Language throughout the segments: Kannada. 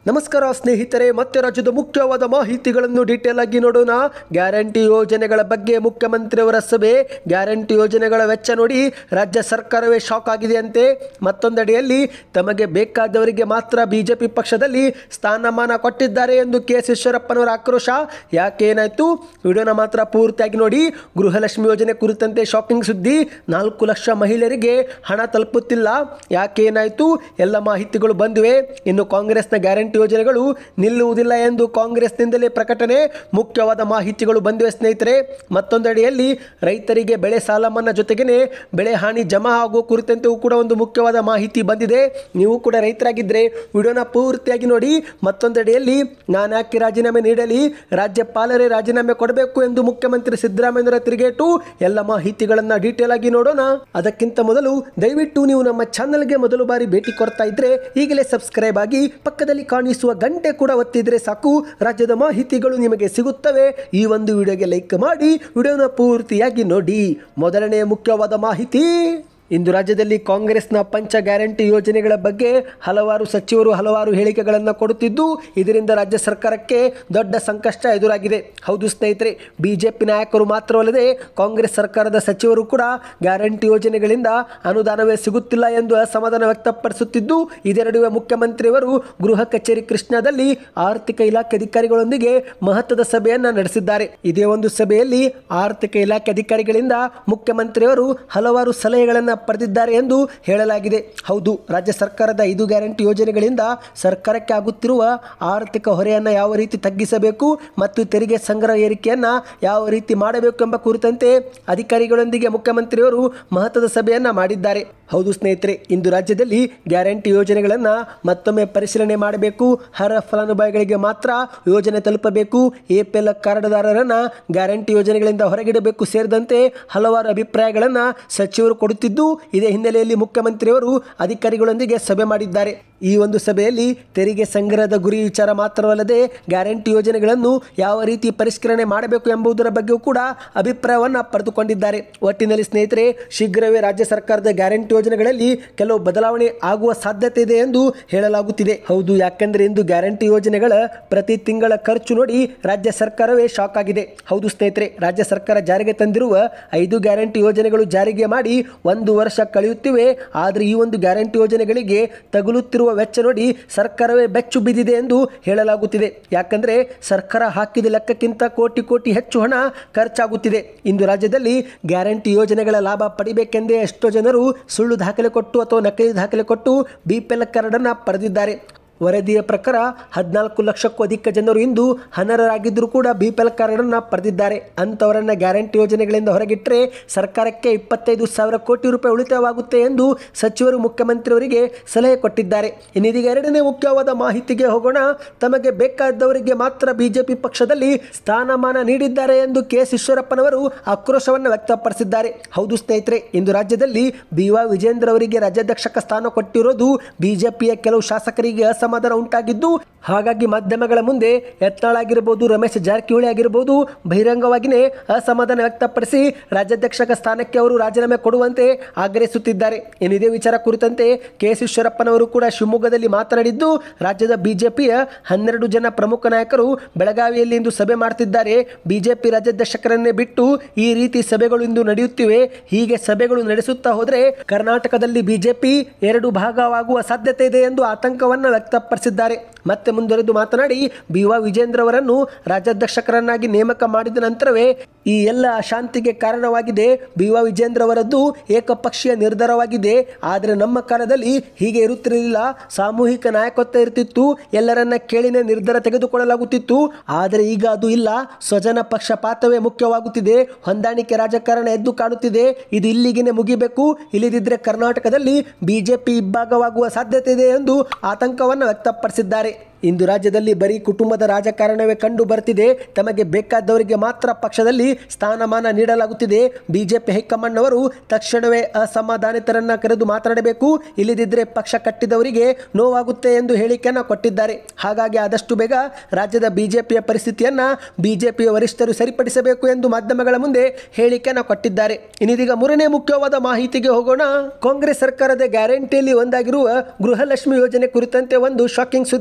ನಮಸ್ಕಾರ ಸ್ನೇಹಿತರೆ, ಮತ್ತೆ ರಾಜ್ಯದ ಮುಖ್ಯವಾದ ಮಾಹಿತಿಗಳನ್ನು ಡೀಟೇಲ್ ಆಗಿ ನೋಡೋಣ. ಗ್ಯಾರಂಟಿ ಯೋಜನೆಗಳ ಬಗ್ಗೆ ಮುಖ್ಯಮಂತ್ರಿಯವರ ಸಭೆ. ಗ್ಯಾರಂಟಿ ಯೋಜನೆಗಳ ವೆಚ್ಚ ನೋಡಿ ರಾಜ್ಯ ಸರ್ಕಾರವೇ ಶಾಕ್ ಆಗಿದೆ ಅಂತೆ. ಮತ್ತೊಂದೆಡೆಯಲ್ಲಿ ತಮಗೆ ಬೇಕಾದವರಿಗೆ ಮಾತ್ರ ಬಿಜೆಪಿ ಪಕ್ಷದಲ್ಲಿ ಸ್ಥಾನಮಾನ ಕೊಟ್ಟಿದ್ದಾರೆ ಎಂದು ಕೆ.ಎಸ್. ಈಶ್ವರಪ್ಪನವರ ಆಕ್ರೋಶ. ಯಾಕೆ ಏನಾಯಿತು? ವಿಡಿಯೋನ ಮಾತ್ರ ಪೂರ್ತಿಯಾಗಿ ನೋಡಿ. ಗೃಹಲಕ್ಷ್ಮಿ ಯೋಜನೆ ಕುರಿತಂತೆ ಶಾಕಿಂಗ್ ಸುದ್ದಿ. 4 ಲಕ್ಷ ಮಹಿಳೆಯರಿಗೆ ಹಣ ತಲುಪುತ್ತಿಲ್ಲ. ಯಾಕೆ ಏನಾಯಿತು? ಎಲ್ಲ ಮಾಹಿತಿಗಳು ಬಂದಿವೆ. ಇನ್ನು ಕಾಂಗ್ರೆಸ್ನ ಗ್ಯಾರಂಟಿ ಯೋಜನೆಗಳು ನಿಲ್ಲುವುದಿಲ್ಲ ಎಂದು ಕಾಂಗ್ರೆಸ್ನಿಂದಲೇ ಪ್ರಕಟಣೆ. ಮುಖ್ಯವಾದ ಮಾಹಿತಿಗಳು ಬಂದಿವೆ ಸ್ನೇಹಿತರೆ. ಮತ್ತೊಂದೆಡೆಯಲ್ಲಿ ರೈತರಿಗೆ ಬೆಳೆ ಸಾಲ ಮನ್ನಾ ಜೊತೆಗೇನೆ ಬೆಳೆ ಹಾನಿ ಜಮಾ ಆಗುವ ಕುರಿತಂತೆಯೂ ಕೂಡ ಒಂದು ಮುಖ್ಯವಾದ ಮಾಹಿತಿ ಬಂದಿದೆ. ನೀವು ಕೂಡ ರೈತರಾಗಿದ್ದರೆ ವಿಡಿಯೋನ ಪೂರ್ತಿಯಾಗಿ ನೋಡಿ. ಮತ್ತೊಂದೆಡೆಯಲ್ಲಿ ನಾನು ಯಾಕೆ ರಾಜೀನಾಮೆ ನೀಡಲಿ, ರಾಜ್ಯಪಾಲರೇ ರಾಜೀನಾಮೆ ಕೊಡಬೇಕು ಎಂದು ಮುಖ್ಯಮಂತ್ರಿ ಸಿದ್ದರಾಮಯ್ಯರ ತಿರುಗೇಟು. ಎಲ್ಲ ಮಾಹಿತಿಗಳನ್ನು ಡೀಟೇಲ್ ಆಗಿ ನೋಡೋಣ. ಅದಕ್ಕಿಂತ ಮೊದಲು ದಯವಿಟ್ಟು ನೀವು ನಮ್ಮ ಚಾನಲ್ಗೆ ಮೊದಲು ಬಾರಿ ಭೇಟಿ ಕೊಡ್ತಾ ಇದ್ರೆ ಈಗಲೇ ಸಬ್ಸ್ಕ್ರೈಬ್ ಆಗಿ ಪಕ್ಕದಲ್ಲಿ ಕಾಣಿಸುವ ಗಂಟೆ ಕೂಡ ಒತ್ತಿದ್ರೆ ಸಾಕು. ರಾಜ್ಯದ ಮಾಹಿತಿಗಳು ನಿಮಗೆ ಸಿಗುತ್ತವೆ. ಈ ಒಂದು ವಿಡಿಯೋಗೆ ಲೈಕ್ ಮಾಡಿ ವಿಡಿಯೋನ ಪೂರ್ತಿಯಾಗಿ ನೋಡಿ. ಮೊದಲನೇ ಮುಖ್ಯವಾದ ಮಾಹಿತಿ. ಇಂದು ರಾಜ್ಯದಲ್ಲಿ ಕಾಂಗ್ರೆಸ್ನ ಪಂಚ ಗ್ಯಾರಂಟಿ ಯೋಜನೆಗಳ ಬಗ್ಗೆ ಹಲವಾರು ಸಚಿವರು ಹಲವಾರು ಹೇಳಿಕೆಗಳನ್ನು ಕೊಡುತ್ತಿದ್ದು ಇದರಿಂದ ರಾಜ್ಯ ಸರ್ಕಾರಕ್ಕೆ ದೊಡ್ಡ ಸಂಕಷ್ಟ ಎದುರಾಗಿದೆ. ಹೌದು ಸ್ನೇಹಿತರೆ, ಬಿಜೆಪಿ ನಾಯಕರು ಮಾತ್ರವಲ್ಲದೆ ಕಾಂಗ್ರೆಸ್ ಸರ್ಕಾರದ ಸಚಿವರು ಕೂಡ ಗ್ಯಾರಂಟಿ ಯೋಜನೆಗಳಿಂದ ಅನುದಾನವೇ ಸಿಗುತ್ತಿಲ್ಲ ಎಂದು ಅಸಮಾಧಾನ ವ್ಯಕ್ತಪಡಿಸುತ್ತಿದ್ದು ಇದೇ ನಡುವೆ ಮುಖ್ಯಮಂತ್ರಿಯವರು ಗೃಹ ಕಚೇರಿ ಕೃಷ್ಣಾದಲ್ಲಿ ಆರ್ಥಿಕ ಇಲಾಖೆ ಅಧಿಕಾರಿಗಳೊಂದಿಗೆ ಮಹತ್ವದ ಸಭೆಯನ್ನು ನಡೆಸಿದ್ದಾರೆ. ಇದೇ ಒಂದು ಸಭೆಯಲ್ಲಿ ಆರ್ಥಿಕ ಇಲಾಖೆ ಅಧಿಕಾರಿಗಳಿಂದ ಮುಖ್ಯಮಂತ್ರಿಯವರು ಹಲವಾರು ಸಲಹೆಗಳನ್ನು ಪಡೆದಿದ್ದಾರೆ ಎಂದು ಹೇಳಲಾಗಿದೆ. ಹೌದು, ರಾಜ್ಯ ಸರ್ಕಾರದ 5 ಗ್ಯಾರಂಟಿ ಯೋಜನೆಗಳಿಂದ ಸರ್ಕಾರಕ್ಕೆ ಆಗುತ್ತಿರುವ ಆರ್ಥಿಕ ಹೊರೆಯನ್ನು ಯಾವ ರೀತಿ ತಗ್ಗಿಸಬೇಕು ಮತ್ತು ತೆರಿಗೆ ಸಂಗ್ರಹ ಏರಿಕೆಯನ್ನು ಯಾವ ರೀತಿ ಮಾಡಬೇಕು ಎಂಬ ಕುರಿತಂತೆ ಅಧಿಕಾರಿಗಳೊಂದಿಗೆ ಮುಖ್ಯಮಂತ್ರಿಯವರು ಮಹತ್ವದ ಸಭೆಯನ್ನು ಮಾಡಿದ್ದಾರೆ. ಹೌದು ಸ್ನೇಹಿತರೆ, ಇಂದು ರಾಜ್ಯದಲ್ಲಿ ಗ್ಯಾರಂಟಿ ಯೋಜನೆಗಳನ್ನು ಮತ್ತೊಮ್ಮೆ ಪರಿಶೀಲನೆ ಮಾಡಬೇಕು. ಅರ್ಹ ಫಲಾನುಭವಿಗಳಿಗೆ ಮಾತ್ರ ಯೋಜನೆ ತಲುಪಬೇಕು. APL ಕಾರ್ಡ್ದಾರರನ್ನು ಗ್ಯಾರಂಟಿ ಯೋಜನೆಗಳಿಂದ ಹೊರಗಿಡಬೇಕು ಸೇರಿದಂತೆ ಹಲವಾರು ಅಭಿಪ್ರಾಯಗಳನ್ನು ಸಚಿವರು ಕೊಡುತ್ತಿದ್ದು ಇದೇ ಹಿನ್ನೆಲೆಯಲ್ಲಿ ಮುಖ್ಯಮಂತ್ರಿಯವರು ಅಧಿಕಾರಿಗಳೊಂದಿಗೆ ಸಭೆ ಮಾಡಿದ್ದಾರೆ. ಈ ಒಂದು ಸಭೆಯಲ್ಲಿ ತೆರಿಗೆ ಸಂಗ್ರಹದ ಗುರಿ ವಿಚಾರ ಮಾತ್ರವಲ್ಲದೆ ಗ್ಯಾರಂಟಿ ಯೋಜನೆಗಳನ್ನು ಯಾವ ರೀತಿ ಪರಿಷ್ಕರಣೆ ಮಾಡಬೇಕು ಎಂಬುದರ ಬಗ್ಗೆಯೂ ಕೂಡ ಅಭಿಪ್ರಾಯವನ್ನು ಪಡೆದುಕೊಂಡಿದ್ದಾರೆ. ಒಟ್ಟಿನಲ್ಲಿ ಸ್ನೇಹಿತರೆ, ಶೀಘ್ರವೇ ರಾಜ್ಯ ಸರ್ಕಾರದ ಗ್ಯಾರಂಟಿ ಯೋಜನೆಗಳಲ್ಲಿ ಕೆಲವು ಬದಲಾವಣೆ ಆಗುವ ಸಾಧ್ಯತೆ ಇದೆ ಎಂದು ಹೇಳಲಾಗುತ್ತಿದೆ. ಹೌದು, ಯಾಕೆಂದರೆ ಇಂದು ಗ್ಯಾರಂಟಿ ಯೋಜನೆಗಳ ಪ್ರತಿ ತಿಂಗಳ ಖರ್ಚು ನೋಡಿ ರಾಜ್ಯ ಸರ್ಕಾರವೇ ಶಾಕ್ ಆಗಿದೆ. ಹೌದು ಸ್ನೇಹಿತರೆ, ರಾಜ್ಯ ಸರ್ಕಾರ ಜಾರಿಗೆ ತಂದಿರುವ 5 ಗ್ಯಾರಂಟಿ ಯೋಜನೆಗಳು ಜಾರಿಗೆ ಮಾಡಿ 1 ವರ್ಷ ಕಳೆಯುತ್ತಿವೆ. ಆದರೆ ಈ ಒಂದು ಗ್ಯಾರಂಟಿ ಯೋಜನೆಗಳಿಗೆ ತಗುಲುತ್ತಿರುವ ವೆಚ್ಚ ನೋಡಿ ಸರ್ಕಾರವೇ ಬೆಚ್ಚು ಬಿದ್ದಿದೆ ಎಂದು ಹೇಳಲಾಗುತ್ತಿದೆ. ಯಾಕಂದರೆ ಸರ್ಕಾರ ಹಾಕಿದ ಲೆಕ್ಕಕ್ಕಿಂತ ಕೋಟಿ ಹೆಚ್ಚು ಹಣ ಖರ್ಚಾಗುತ್ತಿದೆ. ಇಂದು ರಾಜ್ಯದಲ್ಲಿ ಗ್ಯಾರಂಟಿ ಯೋಜನೆಗಳ ಲಾಭ ಪಡಿಬೇಕೆಂದೇ ಎಷ್ಟೋ ಜನರು ಸುಳ್ಳು ದಾಖಲೆ ಕೊಟ್ಟು ಅಥವಾ ನಕಲಿ ದಾಖಲೆ ಕೊಟ್ಟು BPL ಕಾರ್ಡನ್ನು ಪಡೆದಿದ್ದಾರೆ. ವರದಿಯ ಪ್ರಕಾರ 14 ಲಕ್ಷಕ್ಕೂ ಅಧಿಕ ಜನರು ಇಂದು ಅನರ್ಹರಾಗಿದ್ದರೂ ಕೂಡ BPL ಕಾರ್ಡನ್ನು ಪಡೆದಿದ್ದಾರೆ. ಅಂಥವರನ್ನು ಗ್ಯಾರಂಟಿ ಯೋಜನೆಗಳಿಂದ ಹೊರಗಿಟ್ಟರೆ ಸರ್ಕಾರಕ್ಕೆ 25,000 ಕೋಟಿ ರೂಪಾಯಿ ಉಳಿತಾಯವಾಗುತ್ತೆ ಎಂದು ಸಚಿವರು ಮುಖ್ಯಮಂತ್ರಿಯವರಿಗೆ ಸಲಹೆ ಕೊಟ್ಟಿದ್ದಾರೆ. ಇನ್ನೀಗ ಎರಡನೇ ಮುಖ್ಯವಾದ ಮಾಹಿತಿಗೆ ಹೋಗೋಣ. ತಮಗೆ ಬೇಕಾದವರಿಗೆ ಮಾತ್ರ ಬಿಜೆಪಿ ಪಕ್ಷದಲ್ಲಿ ಸ್ಥಾನಮಾನ ನೀಡಿದ್ದಾರೆ ಎಂದು ಕೆ.ಎಸ್. ಈಶ್ವರಪ್ಪನವರು ಆಕ್ರೋಶವನ್ನು ವ್ಯಕ್ತಪಡಿಸಿದ್ದಾರೆ. ಹೌದು ಸ್ನೇಹಿತರೆ, ಇಂದು ರಾಜ್ಯದಲ್ಲಿ B.Y. ವಿಜೇಂದ್ರ ಅವರಿಗೆ ರಾಜ್ಯಾಧ್ಯಕ್ಷಕ ಸ್ಥಾನ ಕೊಟ್ಟಿರೋದು ಬಿಜೆಪಿಯ ಕೆಲವು ಶಾಸಕರಿಗೆ ಅಸಮಾಧಾನ ಉಂಟಾಗಿದ್ದು ಹಾಗಾಗಿ ಮಾಧ್ಯಮಗಳ ಮುಂದೆ ಯತ್ನಾಳ್ ಆಗಿರಬಹುದು, ರಮೇಶ್ ಜಾರಕಿಹೊಳಿ ಆಗಿರಬಹುದು ಬಹಿರಂಗವಾಗಿಯೇ ಅಸಮಾಧಾನ ವ್ಯಕ್ತಪಡಿಸಿ ರಾಜ್ಯಾಧ್ಯಕ್ಷಕ ಸ್ಥಾನಕ್ಕೆ ಅವರು ರಾಜೀನಾಮೆ ಕೊಡುವಂತೆ ಆಗ್ರಹಿಸುತ್ತಿದ್ದಾರೆ. ಇದೇ ವಿಚಾರ ಕುರಿತಂತೆ ಕೆ.ಎಸ್. ಈಶ್ವರಪ್ಪನವರು ಕೂಡ ಶಿವಮೊಗ್ಗದಲ್ಲಿ ಮಾತನಾಡಿದ್ದು ರಾಜ್ಯದ ಬಿಜೆಪಿಯ 12 ಜನ ಪ್ರಮುಖ ನಾಯಕರು ಬೆಳಗಾವಿಯಲ್ಲಿ ಇಂದು ಸಭೆ ಮಾಡ್ತಿದ್ದಾರೆ. ಬಿಜೆಪಿ ರಾಜ್ಯಾಧ್ಯಕ್ಷರನ್ನೇ ಬಿಟ್ಟು ಈ ರೀತಿ ಸಭೆಗಳು ಇಂದು ನಡೆಯುತ್ತಿವೆ. ಹೀಗೆ ಸಭೆಗಳು ನಡೆಸುತ್ತಾ ಹೋದರೆ ಕರ್ನಾಟಕದಲ್ಲಿ ಬಿಜೆಪಿ 2 ಭಾಗವಾಗುವ ಸಾಧ್ಯತೆ ಇದೆ ಎಂದು ಆತಂಕವನ್ನು ವ್ಯಕ್ತಪಡಿಸಿದ್ದಾರೆ. ಮತ್ತೆ ಮುಂದುವರೆದು ಮಾತನಾಡಿ B.Y. ವಿಜೇಂದ್ರ ಅವರನ್ನು ರಾಜ್ಯಾಧ್ಯಕ್ಷಕರನ್ನಾಗಿ ನೇಮಕ ಮಾಡಿದ ನಂತರವೇ ಈ ಎಲ್ಲ ಅಶಾಂತಿಗೆ ಕಾರಣವಾಗಿದೆ. B.Y. ವಿಜೇಂದ್ರ ಅವರದ್ದು ಏಕಪಕ್ಷೀಯ ನಿರ್ಧಾರವಾಗಿದೆ. ಆದರೆ ನಮ್ಮ ಕಾಲದಲ್ಲಿ ಹೀಗೆ ಇರುತ್ತಿರಲಿಲ್ಲ. ಸಾಮೂಹಿಕ ನಾಯಕತ್ವ ಇರ್ತಿತ್ತು. ಎಲ್ಲರನ್ನ ಕೇಳಿನೇ ನಿರ್ಧಾರ ತೆಗೆದುಕೊಳ್ಳಲಾಗುತ್ತಿತ್ತು. ಆದರೆ ಈಗ ಅದು ಇಲ್ಲ. ಸ್ವಜನ ಪಕ್ಷಪಾತವೇ ಮುಖ್ಯವಾಗುತ್ತಿದೆ. ಹೊಂದಾಣಿಕೆ ರಾಜಕಾರಣ ಎದ್ದು ಕಾಣುತ್ತಿದೆ. ಇದು ಇಲ್ಲಿಗೇನೆ ಮುಗಿಬೇಕು. ಇಲ್ಲದಿದ್ದರೆ ಕರ್ನಾಟಕದಲ್ಲಿ ಬಿಜೆಪಿ ಇಬ್ಬಾಗವಾಗುವ ಸಾಧ್ಯತೆ ಇದೆ ಎಂದು ಆತಂಕವನ್ನು ವ್ಯಕ್ತಪಡಿಸಿದ್ದಾರೆ. ಇಂದು ರಾಜ್ಯದಲ್ಲಿ ಬರೀ ಕುಟುಂಬದ ರಾಜಕಾರಣವೇ ಕಂಡು ಬರ್ತಿದೆ. ತಮಗೆ ಬೇಕಾದವರಿಗೆ ಮಾತ್ರ ಪಕ್ಷದಲ್ಲಿ ಸ್ಥಾನಮಾನ ನೀಡಲಾಗುತ್ತಿದೆ. ಬಿಜೆಪಿ ಹೈಕಮಾಂಡ್ ಅವರು ತಕ್ಷಣವೇ ಅಸಮಾಧಾನಿತರನ್ನ ಕರೆದು ಮಾತನಾಡಬೇಕು. ಇಲ್ಲದಿದ್ದರೆ ಪಕ್ಷ ಕಟ್ಟಿದವರಿಗೆ ನೋವಾಗುತ್ತೆ ಎಂದು ಹೇಳಿಕೆಯನ್ನು ಕೊಟ್ಟಿದ್ದಾರೆ. ಹಾಗಾಗಿ ಆದಷ್ಟು ಬೇಗ ರಾಜ್ಯದ ಬಿಜೆಪಿಯ ಪರಿಸ್ಥಿತಿಯನ್ನು ಬಿಜೆಪಿಯ ವರಿಷ್ಠರು ಸರಿಪಡಿಸಬೇಕು ಎಂದು ಮಾಧ್ಯಮಗಳ ಮುಂದೆ ಹೇಳಿಕೆಯನ್ನು ಕೊಟ್ಟಿದ್ದಾರೆ. ಇನ್ನೀಗ ಮೂರನೇ ಮುಖ್ಯವಾದ ಮಾಹಿತಿಗೆ ಹೋಗೋಣ. ಕಾಂಗ್ರೆಸ್ ಸರ್ಕಾರದ ಗ್ಯಾರಂಟಿಯಲ್ಲಿ ಒಂದಾಗಿರುವ ಗೃಹಲಕ್ಷ್ಮಿ ಯೋಜನೆ ಕುರಿತಂತೆ ಒಂದು ಶಾಕಿಂಗ್ ಸುದ್ದಿ ಬಂದಿದೆ.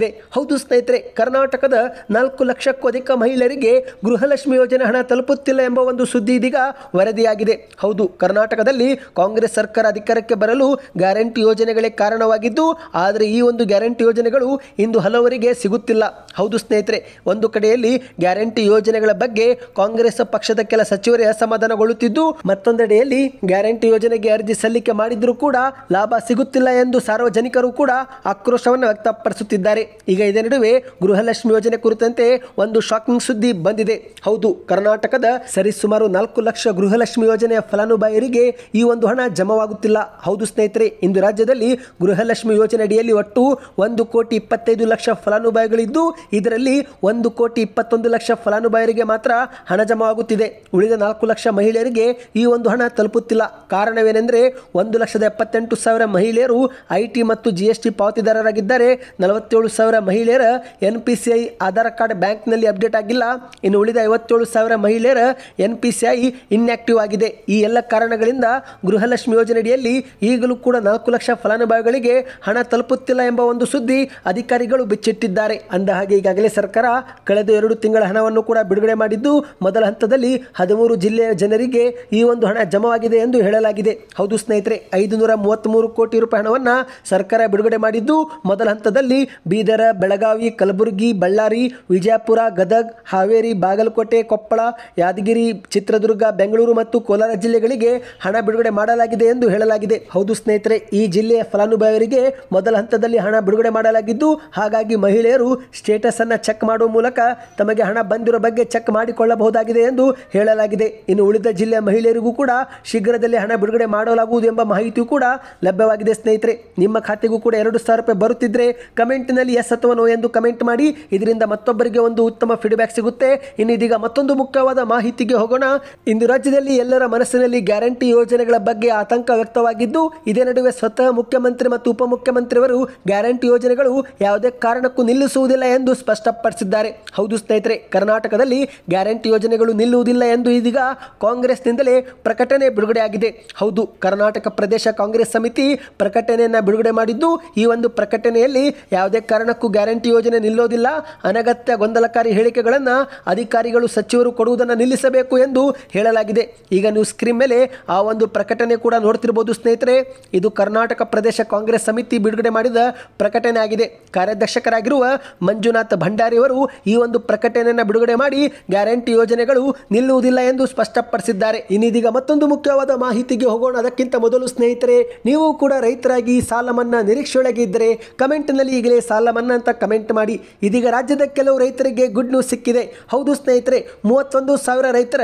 ಹೇಳಲಾಗಿದೆ. ಹೌದು ಸ್ನೇಹಿತರೆ, ಕರ್ನಾಟಕದ 4 ಲಕ್ಷಕ್ಕೂ ಅಧಿಕ ಮಹಿಳೆಯರಿಗೆ ಗೃಹಲಕ್ಷ್ಮಿ ಯೋಜನೆ ಹಣ ತಲುಪುತ್ತಿಲ್ಲ ಎಂಬ ಒಂದು ಸುದ್ದಿ ಇದೀಗ ವರದಿಯಾಗಿದೆ. ಹೌದು, ಕರ್ನಾಟಕದಲ್ಲಿ ಕಾಂಗ್ರೆಸ್ ಸರ್ಕಾರ ಅಧಿಕಾರಕ್ಕೆ ಬರಲು ಗ್ಯಾರಂಟಿ ಯೋಜನೆಗಳೇ ಕಾರಣವಾಗಿದ್ದು, ಆದರೆ ಈ ಒಂದು ಗ್ಯಾರಂಟಿ ಯೋಜನೆಗಳು ಇಂದು ಹಲವರಿಗೆ ಸಿಗುತ್ತಿಲ್ಲ. ಹೌದು ಸ್ನೇಹಿತರೆ, ಒಂದು ಕಡೆಯಲ್ಲಿ ಗ್ಯಾರಂಟಿ ಯೋಜನೆಗಳ ಬಗ್ಗೆ ಕಾಂಗ್ರೆಸ್ ಪಕ್ಷದ ಕೆಲ ಸಚಿವರೇ ಅಸಮಾಧಾನಗೊಳ್ಳುತ್ತಿದ್ದು, ಮತ್ತೊಂದೆಡೆಯಲ್ಲಿ ಗ್ಯಾರಂಟಿ ಯೋಜನೆಗೆ ಅರ್ಜಿ ಸಲ್ಲಿಕೆ ಮಾಡಿದ್ರೂ ಕೂಡ ಲಾಭ ಸಿಗುತ್ತಿಲ್ಲ ಎಂದು ಸಾರ್ವಜನಿಕರು ಕೂಡ ಆಕ್ರೋಶವನ್ನು ವ್ಯಕ್ತಪಡಿಸುತ್ತಿದ್ದಾರೆ. ಈಗ ಇದೇ ನಡುವೆ ಗೃಹಲಕ್ಷ್ಮಿ ಯೋಜನೆ ಕುರಿತಂತೆ ಒಂದು ಶಾಕಿಂಗ್ ಸುದ್ದಿ ಬಂದಿದೆ. ಹೌದು, ಕರ್ನಾಟಕದ ಸರಿಸುಮಾರು 4 ಲಕ್ಷ ಗೃಹಲಕ್ಷ್ಮಿ ಯೋಜನೆಯ ಫಲಾನುಭವಿಯರಿಗೆ ಈ ಒಂದು ಹಣ ಜಮವಾಗುತ್ತಿಲ್ಲ. ಹೌದು ಸ್ನೇಹಿತರೆ, ಇಂದು ರಾಜ್ಯದಲ್ಲಿ ಗೃಹಲಕ್ಷ್ಮಿ ಯೋಜನೆ ಅಡಿಯಲ್ಲಿ ಒಟ್ಟು 1,25,00,000 ಫಲಾನುಭವಿಗಳಿದ್ದು, ಇದರಲ್ಲಿ 1,21,00,000 ಫಲಾನುಭವಿಯರಿಗೆ ಮಾತ್ರ ಹಣ ಜಮವಾಗುತ್ತಿದೆ. ಉಳಿದ 4 ಲಕ್ಷ ಮಹಿಳೆಯರಿಗೆ ಈ ಒಂದು ಹಣ ತಲುಪುತ್ತಿಲ್ಲ. ಕಾರಣವೇನೆಂದರೆ 1,78,000 ಮಹಿಳೆಯರು ಐಟಿ ಮತ್ತು GST ಪಾವತಿದಾರರಾಗಿದ್ದಾರೆ. 47,000 ಮಹಿಳೆಯರ NPCI ಆಧಾರ್ ಕಾರ್ಡ್ ಬ್ಯಾಂಕ್ನಲ್ಲಿ ಅಪ್ಡೇಟ್ ಆಗಿಲ್ಲ. ಇನ್ನು ಉಳಿದ 57,000 ಮಹಿಳೆಯರ NPCI ಇನ್ಆಕ್ಟಿವ್ ಆಗಿದೆ. ಈ ಎಲ್ಲ ಕಾರಣಗಳಿಂದ ಗೃಹಲಕ್ಷ್ಮಿ ಯೋಜನೆಯಡಿಯಲ್ಲಿ ಈಗಲೂ ಕೂಡ 4 ಲಕ್ಷ ಫಲಾನುಭವಿಗಳಿಗೆ ಹಣ ತಲುಪುತ್ತಿಲ್ಲ ಎಂಬ ಒಂದು ಸುದ್ದಿ ಅಧಿಕಾರಿಗಳು ಬಿಚ್ಚಿಟ್ಟಿದ್ದಾರೆ. ಅಂದಹಾಗೆ ಈಗಾಗಲೇ ಸರ್ಕಾರ ಕಳೆದ 2 ತಿಂಗಳ ಹಣವನ್ನು ಕೂಡ ಬಿಡುಗಡೆ ಮಾಡಿದ್ದು, ಮೊದಲ ಹಂತದಲ್ಲಿ 13 ಜಿಲ್ಲೆಯ ಜನರಿಗೆ ಈ ಒಂದು ಹಣ ಜಮವಾಗಿದೆ ಎಂದು ಹೇಳಲಾಗಿದೆ. ಹೌದು ಸ್ನೇಹಿತರೆ, 533 ಕೋಟಿ ರೂಪಾಯಿ ಹಣವನ್ನು ಸರ್ಕಾರ ಬಿಡುಗಡೆ ಮಾಡಿದ್ದು, ಮೊದಲ ಹಂತದಲ್ಲಿ ಬೀದರ, ಬೆಳಗಾವಿ, ಕಲಬುರಗಿ, ಬಳ್ಳಾರಿ, ವಿಜಯಪುರ, ಗದಗ್, ಹಾವೇರಿ, ಬಾಗಲಕೋಟೆ, ಕೊಪ್ಪಳ, ಯಾದಗಿರಿ, ಚಿತ್ರದುರ್ಗ, ಬೆಂಗಳೂರು ಮತ್ತು ಕೋಲಾರ ಜಿಲ್ಲೆಗಳಿಗೆ ಹಣ ಬಿಡುಗಡೆ ಮಾಡಲಾಗಿದೆ ಎಂದು ಹೇಳಲಾಗಿದೆ. ಹೌದು ಸ್ನೇಹಿತರೆ, ಈ ಜಿಲ್ಲೆಯ ಫಲಾನುಭವಿಯರಿಗೆ ಮೊದಲ ಹಂತದಲ್ಲಿ ಹಣ ಬಿಡುಗಡೆ ಮಾಡಲಾಗಿದ್ದು, ಹಾಗಾಗಿ ಮಹಿಳೆಯರು ಸ್ಟೇಟಸ್ ಅನ್ನು ಚೆಕ್ ಮಾಡುವ ಮೂಲಕ ತಮಗೆ ಹಣ ಬಂದಿರೋ ಬಗ್ಗೆ ಚೆಕ್ ಮಾಡಿಕೊಳ್ಳಬಹುದಾಗಿದೆ ಎಂದು ಹೇಳಲಾಗಿದೆ. ಇನ್ನು ಉಳಿದ ಜಿಲ್ಲೆಯ ಮಹಿಳೆಯರಿಗೂ ಕೂಡ ಶೀಘ್ರದಲ್ಲೇ ಹಣ ಬಿಡುಗಡೆ ಮಾಡಲಾಗುವುದು ಎಂಬ ಮಾಹಿತಿಯೂ ಕೂಡ ಲಭ್ಯವಾಗಿದೆ. ಸ್ನೇಹಿತರೆ, ನಿಮ್ಮ ಖಾತೆಗೂ ಕೂಡ 2,000 ರೂಪಾಯಿ ಬರುತ್ತಿದ್ರೆ ಕಮೆಂಟ್ನಲ್ಲಿ ಎಸ್ ಅಥವಾ ನೋ ಎಂದು ಕಮೆಂಟ್ ಮಾಡಿ. ಇದರಿಂದ ಮತ್ತೊಬ್ಬರಿಗೆ ಒಂದು ಉತ್ತಮ ಫೀಡ್ಬ್ಯಾಕ್ ಸಿಗುತ್ತೆ. ಇನ್ನು ಇದೀಗ ಮತ್ತೊಂದು ಮುಖ್ಯವಾದ ಮಾಹಿತಿಗೆ ಹೋಗೋಣ. ಇಂದು ರಾಜ್ಯದಲ್ಲಿ ಎಲ್ಲರ ಮನಸ್ಸಿನಲ್ಲಿ ಗ್ಯಾರಂಟಿ ಯೋಜನೆಗಳ ಬಗ್ಗೆ ಆತಂಕ ವ್ಯಕ್ತವಾಗಿದ್ದು, ಇದೇ ನಡುವೆ ಸ್ವತಃ ಮುಖ್ಯಮಂತ್ರಿ ಮತ್ತು ಉಪಮುಖ್ಯಮಂತ್ರಿಯವರು ಗ್ಯಾರಂಟಿ ಯೋಜನೆಗಳು ಯಾವುದೇ ಕಾರಣಕ್ಕೂ ನಿಲ್ಲಿಸುವುದಿಲ್ಲ ಎಂದು ಸ್ಪಷ್ಟಪಡಿಸಿದ್ದಾರೆ. ಹೌದು ಸ್ನೇಹಿತರೆ, ಕರ್ನಾಟಕದಲ್ಲಿ ಗ್ಯಾರಂಟಿ ಯೋಜನೆಗಳು ನಿಲ್ಲುವುದಿಲ್ಲ ಎಂದು ಇದೀಗ ಕಾಂಗ್ರೆಸ್ನಿಂದಲೇ ಪ್ರಕಟಣೆ ಬಿಡುಗಡೆಯಾಗಿದೆ. ಹೌದು, ಕರ್ನಾಟಕ ಪ್ರದೇಶ ಕಾಂಗ್ರೆಸ್ ಸಮಿತಿ ಪ್ರಕಟಣೆಯನ್ನು ಬಿಡುಗಡೆ ಮಾಡಿದ್ದು, ಈ ಒಂದು ಪ್ರಕಟಣೆಯಲ್ಲಿ ಯಾವುದೇ ಕಾರಣಕ್ಕೂ ಗ್ಯಾರಂಟಿ ಯೋಜನೆ ನಿಲ್ಲೋದಿಲ್ಲ, ಅನಗತ್ಯ ಗೊಂದಲಕಾರಿ ಹೇಳಿಕೆಗಳನ್ನು ಅಧಿಕಾರಿಗಳು ಸಚಿವರು ಕೊಡುವುದನ್ನು ನಿಲ್ಲಿಸಬೇಕು ಎಂದು ಹೇಳಲಾಗಿದೆ. ಈಗ ನೀವು ಸ್ಕ್ರೀನ್ ಮೇಲೆ ಆ ಒಂದು ಪ್ರಕಟಣೆ ಕೂಡ ನೋಡ್ತಿರಬಹುದು ಸ್ನೇಹಿತರೆ. ಇದು ಕರ್ನಾಟಕ ಪ್ರದೇಶ ಕಾಂಗ್ರೆಸ್ ಸಮಿತಿ ಬಿಡುಗಡೆ ಮಾಡಿದ ಪ್ರಕಟಣೆ ಆಗಿದೆ. ಕಾರ್ಯಾಧ್ಯಕ್ಷರಾಗಿರುವ ಮಂಜುನಾಥ್ ಭಂಡಾರಿ ಅವರು ಈ ಒಂದು ಪ್ರಕಟಣೆಯನ್ನು ಬಿಡುಗಡೆ ಮಾಡಿ ಗ್ಯಾರಂಟಿ ಯೋಜನೆಗಳು ನಿಲ್ಲುವುದಿಲ್ಲ ಎಂದು ಸ್ಪಷ್ಟಪಡಿಸಿದ್ದಾರೆ. ಇನ್ನೀಗ ಮತ್ತೊಂದು ಮುಖ್ಯವಾದ ಮಾಹಿತಿಗೆ ಹೋಗೋಣ. ಅದಕ್ಕಿಂತ ಮೊದಲು ಸ್ನೇಹಿತರೆ, ನೀವು ಕೂಡ ರೈತರಾಗಿ ಸಾಲ ಮನ್ನಾ ನಿರೀಕ್ಷೆಯೊಳಗೆ ಇದ್ದರೆ ಕಮೆಂಟ್ನಲ್ಲಿ ಈಗಲೇ ಸಾಲ ಮನ್ನಾ ಅಂತ ಕಮೆಂಟ್ ಮಾಡಿ. ಇದೀಗ ರಾಜ್ಯದ ಕೆಲವು ರೈತರಿಗೆ ಗುಡ್ ನ್ಯೂಸ್ ಸಿಕ್ಕಿದೆ. ಹೌದು ಸ್ನೇಹಿತರೆ, 31,000 ರೈತರ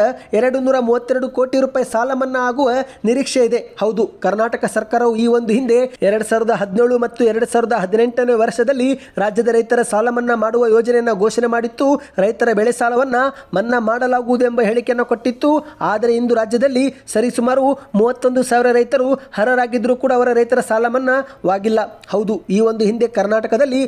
232 ಕೋಟಿ ರೂಪಾಯಿ ಸಾಲ ಮನ್ನಾ ಆಗುವ ನಿರೀಕ್ಷೆ ಇದೆ. ಹೌದು, ಕರ್ನಾಟಕ ಸರ್ಕಾರವು ಈ ಒಂದು ಹಿಂದೆ 2017 ಮತ್ತು 2018ನೇ ವರ್ಷದಲ್ಲಿ ರಾಜ್ಯದ ರೈತರ ಸಾಲ ಮನ್ನಾ ಮಾಡುವ ಯೋಜನೆಯನ್ನು ಘೋಷಣೆ ಮಾಡಿತ್ತು. ರೈತರ ಬೆಳೆ ಸಾಲವನ್ನು ಮನ್ನಾ ಮಾಡಲಾಗುವುದು ಎಂಬ ಹೇಳಿಕೆಯನ್ನು ಕೊಟ್ಟಿತ್ತು. ಆದರೆ ಇಂದು ರಾಜ್ಯದಲ್ಲಿ ಸರಿಸುಮಾರು 31,000 ರೈತರು ಅರ್ಹರಾಗಿದ್ದರೂ ಕೂಡ ಅವರ ರೈತರ ಸಾಲ ಮನ್ನಾವಾಗಿಲ್ಲ. ಹೌದು, ಈ ಒಂದು ಹಿಂದೆ ಕರ್ನಾಟಕದಲ್ಲಿ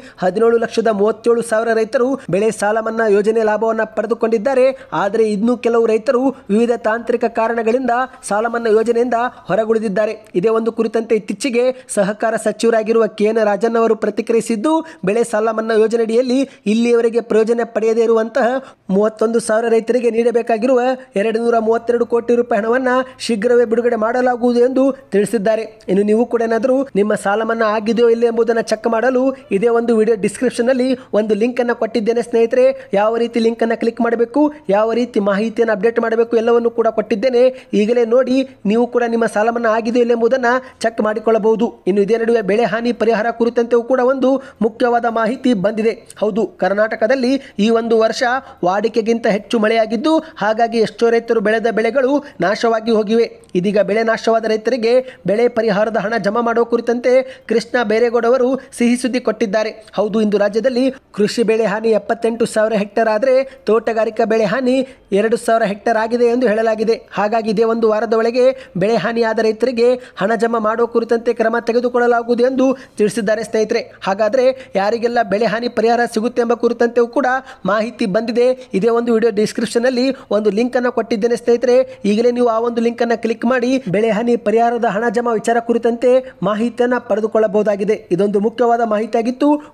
17,37,000 ರೈತರು ಬೆಳೆ ಸಾಲ ಮನ್ನಾ ಯೋಜನೆ ಲಾಭವನ್ನು ಪಡೆದುಕೊಂಡಿದ್ದಾರೆ. ಆದರೆ ಇನ್ನೂ ಕೆಲವು ರೈತರು ವಿವಿಧ ತಾಂತ್ರಿಕ ಕಾರಣಗಳಿಂದ ಸಾಲ ಮನ್ನಾ ಯೋಜನೆಯಿಂದ ಹೊರಗುಳಿದಿದ್ದಾರೆ. ಇದೇ ಒಂದು ಕುರಿತಂತೆ ಇತ್ತೀಚೆಗೆ ಸಹಕಾರ ಸಚಿವರಾಗಿರುವ KN ರಾಜನ್ ಅವರು ಪ್ರತಿಕ್ರಿಯಿಸಿದ್ದು, ಬೆಳೆ ಸಾಲ ಮನ್ನಾ ಯೋಜನೆಯಡಿಯಲ್ಲಿ ಇಲ್ಲಿಯವರೆಗೆ ಪ್ರಯೋಜನ ಪಡೆಯದೇ ಇರುವಂತಹ 31,000 ರೈತರಿಗೆ ನೀಡಬೇಕಾಗಿರುವ 232 ಕೋಟಿ ರೂಪಾಯಿ ಹಣವನ್ನು ಶೀಘ್ರವೇ ಬಿಡುಗಡೆ ಮಾಡಲಾಗುವುದು ಎಂದು ತಿಳಿಸಿದ್ದಾರೆ. ಇನ್ನು ನೀವು ಕೂಡ ಏನಾದರೂ ನಿಮ್ಮ ಸಾಲ ಮನ್ನಾ ಆಗಿದೆಯೋ ಇಲ್ಲ ಎಂಬುದನ್ನು ಚೆಕ್ ಮಾಡಲು ಇದೇ ಒಂದು ವಿಡಿಯೋ ಡಿಸ್ಕ್ರಿಪ್ಷನ್ ನಲ್ಲಿ ಒಂದು ಲಿಂಕ್ ಅನ್ನು ಕೊಟ್ಟಿದ್ದೇನೆ ಸ್ನೇಹಿತರೆ. ಯಾವ ರೀತಿ ಲಿಂಕ್ ಅನ್ನು ಕ್ಲಿಕ್ ಮಾಡಬೇಕು, ಯಾವ ರೀತಿ ಮಾಹಿತಿಯನ್ನು ಅಪ್ಡೇಟ್ ಮಾಡಬೇಕು ಎಲ್ಲವನ್ನು ಕೂಡ ಕೊಟ್ಟಿದ್ದೇನೆ. ಈಗಲೇ ನೋಡಿ ನೀವು ಕೂಡ ನಿಮ್ಮ ಸಾಲ ಮನ್ನಾ ಆಗಿದೆಯೋ ಇಲ್ಲ ಎಂಬುದನ್ನು ಚೆಕ್ ಮಾಡಿಕೊಳ್ಳಬಹುದು. ಇನ್ನು ಇದೇ ನಡುವೆ ಬೆಳೆ ಹಾನಿ ಪರಿಹಾರ ಕುರಿತಂತೆಯೂ ಕೂಡ ಒಂದು ಮುಖ್ಯವಾದ ಮಾಹಿತಿ ಬಂದಿದೆ. ಹೌದು, ಕರ್ನಾಟಕದಲ್ಲಿ ಈ ಒಂದು ವರ್ಷ ವಾಡಿಕೆಗಿಂತ ಹೆಚ್ಚು ಮಳೆಯಾಗಿದ್ದು, ಹಾಗಾಗಿ ಎಷ್ಟೋ ರೈತರು ಬೆಳೆದ ಬೆಳೆಗಳು ನಾಶವಾಗಿ ಹೋಗಿವೆ. ಇದೀಗ ಬೆಳೆ ನಾಶವಾದ ರೈತರಿಗೆ ಬೆಳೆ ಪರಿಹಾರದ ಹಣ ಜಮಾ ಮಾಡುವ ಕುರಿತಂತೆ ಕೃಷ್ಣ ಬೈರೇಗೌಡ ಅವರು ಸಿಹಿ ಸುದ್ದಿ ಕೊಟ್ಟಿದ್ದಾರೆ. ಹೌದು, ಇಂದು ರಾಜ್ಯದಲ್ಲಿ ಕೃಷಿ ಬೆಳೆ ಹಾನಿ 78,000 ಹೆಕ್ಟೇರ್ ಆದರೆ ತೋಟಗಾರಿಕಾ ಬೆಳೆ ಹಾನಿ 2,000 ಹೆಕ್ಟೇರ್ ಆಗಿದೆ ಎಂದು ಹೇಳಲಾಗಿದೆ. ಹಾಗಾಗಿ ಇದೇ ಒಂದು ವಾರದ ಒಳಗೆ ಬೆಳೆ ಹಾನಿಯಾದ ರೈತರಿಗೆ ಹಣ ಜಮಾ ಮಾಡುವ ಕುರಿತಂತೆ ಕ್ರಮ ತೆಗೆದುಕೊಳ್ಳಲಾಗುವುದು ಎಂದು ತಿಳಿಸಿದ್ದಾರೆ ಸ್ನೇಹಿತರೆ. ಹಾಗಾದರೆ ಯಾರಿಗೆಲ್ಲ ಬೆಳೆ ಹಾನಿ ಪರಿಹಾರ ಸಿಗುತ್ತೆ ಎಂಬ ಕುರಿತಂತೆಯೂ ಕೂಡ ಮಾಹಿತಿ ಬಂದಿದೆ. ಇದೇ ಒಂದು ವಿಡಿಯೋ ಡಿಸ್ಕ್ರಿಪ್ಷನ್ ನಲ್ಲಿ ಒಂದು ಲಿಂಕ್ ಅನ್ನು ಕೊಟ್ಟಿದ್ದೇನೆ ಸ್ನೇಹಿತರೆ. ಈಗಲೇ ನೀವು ಆ ಒಂದು ಲಿಂಕ್ ಅನ್ನು ಕ್ಲಿಕ್ ಮಾಡಿ ಬೆಳೆ ಹಾನಿ ಪರಿಹಾರದ ಹಣ ಜಮಾ ವಿಚಾರ ಕುರಿತಂತೆ ಮಾಹಿತಿಯನ್ನು ಪಡೆದುಕೊಳ್ಳಬಹುದಾಗಿದೆ. ಇದೊಂದು ಮುಖ್ಯವಾದ ಮಾಹಿತಿಯಾಗಿತ್ತು.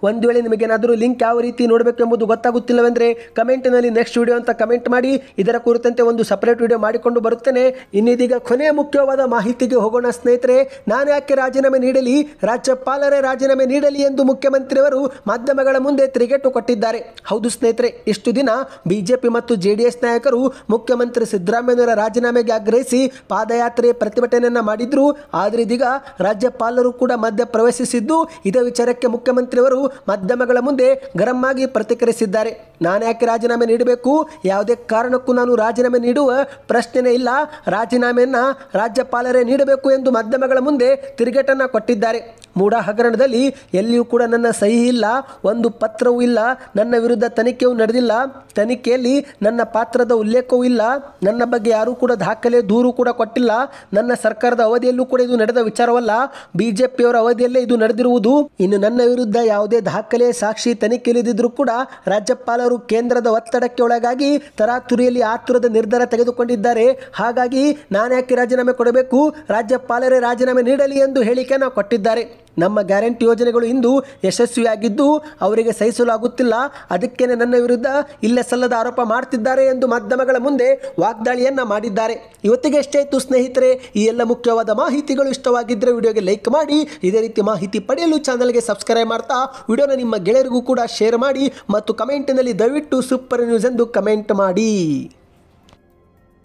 ಒಂದು ವೇಳೆ ನಿಮಗೇನಾದರೂ ಲಿಂಕ್ ಯಾವ ರೀತಿ ನೋಡಬೇಕು ಎಂಬುದು ಗೊತ್ತಾಗುತ್ತಿಲ್ಲವೆಂದರೆ ಕಮೆಂಟ್ನಲ್ಲಿ ನೆಕ್ಸ್ಟ್ ವಿಡಿಯೋ ಅಂತ ಕಮೆಂಟ್ ಮಾಡಿ, ಇದರ ಕುರಿತಂತೆ ಒಂದು ಸಪರೇಟ್ ವಿಡಿಯೋ ಮಾಡಿಕೊಂಡು ಬರುತ್ತೇನೆ. ಇನ್ನಿದೀಗ ಕೊನೆಯ ಮುಖ್ಯವಾದ ಮಾಹಿತಿಗೆ ಹೋಗೋಣ ಸ್ನೇಹಿತರೆ. ನಾನು ಯಾಕೆ ರಾಜೀನಾಮೆ ನೀಡಲಿ, ರಾಜ್ಯಪಾಲರೇ ರಾಜೀನಾಮೆ ನೀಡಲಿ ಎಂದು ಮುಖ್ಯಮಂತ್ರಿಯವರು ಮಾಧ್ಯಮಗಳ ಮುಂದೆ ತಿರುಗೇಟು ಕೊಟ್ಟಿದ್ದಾರೆ. ಹೌದು ಸ್ನೇಹಿತರೆ, ಇಷ್ಟು ದಿನ ಬಿಜೆಪಿ ಮತ್ತು ಜೆಡಿಎಸ್ ನಾಯಕರು ಮುಖ್ಯಮಂತ್ರಿ ಸಿದ್ದರಾಮಯ್ಯನವರ ರಾಜೀನಾಮೆಗೆ ಆಗ್ರಹಿಸಿ ಪಾದಯಾತ್ರೆ ಪ್ರತಿಭಟನೆಯನ್ನ ಮಾಡಿದ್ರು. ಆದರೆ ಇದೀಗ ರಾಜ್ಯಪಾಲರು ಕೂಡ ಮಧ್ಯ ಪ್ರವೇಶಿಸಿದ್ದು, ಇದೇ ವಿಚಾರಕ್ಕೆ ಮುಖ್ಯಮಂತ್ರಿಯವರು ಮಾಧ್ಯಮಗಳ ಮುಂದೆ ಗರಂ ಆಗಿ ಪ್ರತಿಕ್ರಿಯಿಸಿದ್ದಾರೆ. ನಾನು ಯಾಕೆ ರಾಜೀನಾಮೆ ನೀಡಬೇಕು, ಯಾವುದೇ ಕಾರಣಕ್ಕೂ ನಾನು ರಾಜೀನಾಮೆ ನೀಡುವ ಪ್ರಶ್ನೆನೇ ಇಲ್ಲ, ರಾಜೀನಾಮೆಯನ್ನ ರಾಜ್ಯಪಾಲರೇ ನೀಡಬೇಕು ಎಂದು ಮಾಧ್ಯಮಗಳ ಮುಂದೆ ತಿರುಗೇಟನ್ನ ಕೊಟ್ಟಿದ್ದಾರೆ. ಮೂಡ ಹಗರಣದಲ್ಲಿ ಎಲ್ಲಿಯೂ ಕೂಡ ನನ್ನ ಸಹಿ ಇಲ್ಲ, ಒಂದು ಪತ್ರವೂ ಇಲ್ಲ, ನನ್ನ ವಿರುದ್ಧ ತನಿಖೆಯೂ ನಡೆದಿಲ್ಲ, ತನಿಖೆಯಲ್ಲಿ ನನ್ನ ಪಾತ್ರದ ಉಲ್ಲೇಖವೂ ಇಲ್ಲ, ನನ್ನ ಬಗ್ಗೆ ಯಾರೂ ಕೂಡ ದಾಖಲೆ ದೂರು ಕೂಡ ಕೊಟ್ಟಿಲ್ಲ, ನನ್ನ ಸರ್ಕಾರದ ಅವಧಿಯಲ್ಲೂ ಕೂಡ ಇದು ನಡೆದ ವಿಚಾರವಲ್ಲ, ಬಿಜೆಪಿಯವರ ಅವಧಿಯಲ್ಲೇ ಇದು ನಡೆದಿರುವುದು. ಇನ್ನು ನನ್ನ ವಿರುದ್ಧ ಯಾವುದೇ ದಾಖಲೆ ಸಾಕ್ಷಿ ತನಿಖೆ ಇಲ್ಲದಿದ್ರೂ ಕೂಡ ರಾಜ್ಯಪಾಲರು ಕೇಂದ್ರದ ಒತ್ತಡಕ್ಕೆ ಒಳಗಾಗಿ ತರಾತುರಿಯಲ್ಲಿ ಆತುರದ ನಿರ್ಧಾರ ತೆಗೆದುಕೊಂಡಿದ್ದಾರೆ. ಹಾಗಾಗಿ ನಾನು ಯಾಕೆ ರಾಜೀನಾಮೆ ಕೊಡಬೇಕು, ರಾಜ್ಯಪಾಲರೇ ರಾಜೀನಾಮೆ ನೀಡಲಿ ಎಂದು ಹೇಳಿಕೆಯನ್ನು ಕೊಟ್ಟಿದ್ದಾರೆ. ನಮ್ಮ ಗ್ಯಾರಂಟಿ ಯೋಜನೆಗಳು ಇಂದು ಯಶಸ್ವಿಯಾಗಿದ್ದು ಅವರಿಗೆ ಸಹಿಸಲಾಗುತ್ತಿಲ್ಲ, ಅದಕ್ಕೇನೆ ನನ್ನ ವಿರುದ್ಧ ಇಲ್ಲ ಸಲ್ಲದ ಆರೋಪ ಮಾಡ್ತಿದ್ದಾರೆ ಎಂದು ಮಾಧ್ಯಮಗಳ ಮುಂದೆ ವಾಗ್ದಾಳಿಯನ್ನ ಮಾಡಿದ್ದಾರೆ. ಇವತ್ತಿಗೆ ಎಷ್ಟೇ ಇತ್ತು ಸ್ನೇಹಿತರೆ. ಈ ಎಲ್ಲ ಮುಖ್ಯವಾದ ಮಾಹಿತಿಗಳು ಇಷ್ಟವಾಗಿದ್ದರೆ ವಿಡಿಯೋಗೆ ಲೈಕ್ ಮಾಡಿ, ಇದೇ ರೀತಿ ಮಾಹಿತಿ ಪಡೆಯಲು ಚಾನಲ್ಗೆ ಸಬ್ಸ್ಕ್ರೈಬ್ ಮಾಡ್ತಾ ವಿಡಿಯೋನ ನಿಮ್ಮ ಗೆಳೆಯರಿಗೂ ಕೂಡ ಶೇರ್ ಮಾಡಿ ಮತ್ತು ಕಮೆಂಟಿನಲ್ಲಿ ದಯವಿಟ್ಟು ಸೂಪರ್ ನ್ಯೂಸ್ ಎಂದು ಕಮೆಂಟ್ ಮಾಡಿ.